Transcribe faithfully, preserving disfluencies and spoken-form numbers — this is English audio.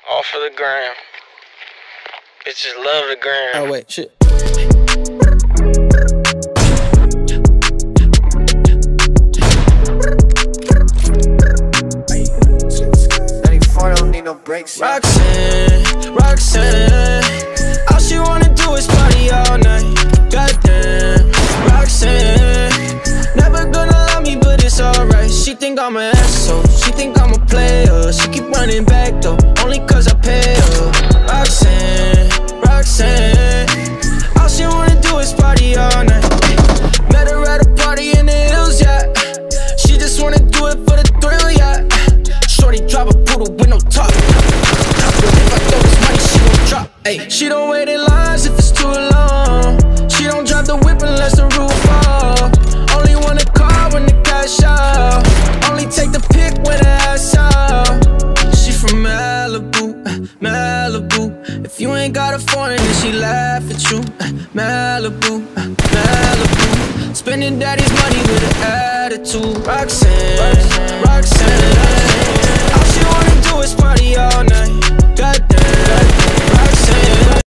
Off of the gram. Bitches love the gram. Oh wait, shit. ninety-four don't need no brakes. Roxanne, Roxanne, all she wanna do is party all night. Goddamn, Roxanne, never gonna love me, but it's alright. She think I'm an asshole, she think I'm a player. She keep running back though, only cause I pay her. Roxanne, Roxanne, all she wanna do is party all night. Met her at a party in the hills, yeah. She just wanna do it for the thrill, yeah. Shorty drive a poodle with no top. But if I throw this money, she gon' drop. Ay, she don't wait in lines if it's too long. She don't drive the whip unless the roof fall. Only want a car when the cash out. Only take the pic when the ass out. She from Malibu, Malibu. If you ain't got a foreign, then she laugh at you. Malibu, Malibu. Spending daddy's money with an attitude. Roxanne, Roxanne, Roxanne.